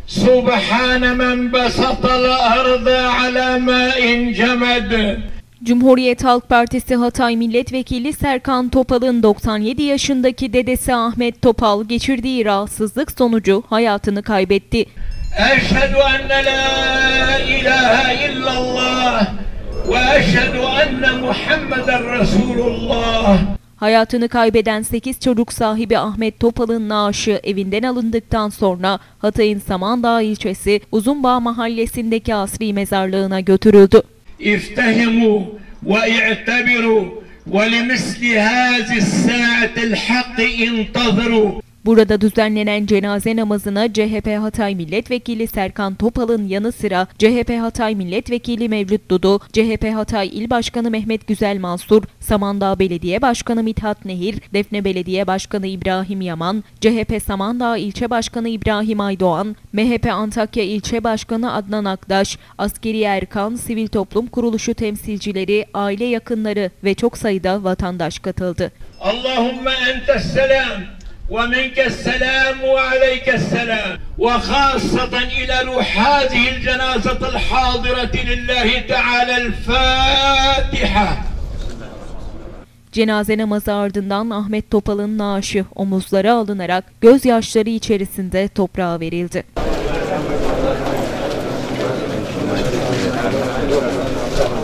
Subhane men besatal ardı ala ma'in cemed. Cumhuriyet Halk Partisi Hatay Milletvekili Serkan Topal'ın 97 yaşındaki dedesi Ahmet Topal geçirdiği rahatsızlık sonucu hayatını kaybetti. Eşhedü enne la ilahe illallah ve eşhedü enne Muhammeden Resulullah. Hayatını kaybeden 8 çocuk sahibi Ahmet Topal'ın naaşı evinden alındıktan sonra Hatay'ın Samandağ ilçesi Uzunbağ mahallesindeki asri mezarlığına götürüldü. İftehimû ve i'tebirû ve limisli hâzis sâ'atil hakkı intazirû. Burada düzenlenen cenaze namazına CHP Hatay Milletvekili Serkan Topal'ın yanı sıra CHP Hatay Milletvekili Mevlüt Dudu, CHP Hatay İl Başkanı Mehmet Güzel Mansur, Samandağ Belediye Başkanı Mithat Nehir, Defne Belediye Başkanı İbrahim Yaman, CHP Samandağ İlçe Başkanı İbrahim Aydoğan, MHP Antakya İlçe Başkanı Adnan Aktaş, Askeri Erkan, Sivil Toplum Kuruluşu temsilcileri, aile yakınları ve çok sayıda vatandaş katıldı. Allahümme entes selam. ومنك السلام وعليك السلام وخاصة إلى روح هذه الجنازة الحاضرة لله تعالى الفاتحة. Cenaze namazı ardından Ahmet Topal'ın naaşı omuzlara alınarak gözyaşları içerisinde toprağa verildi.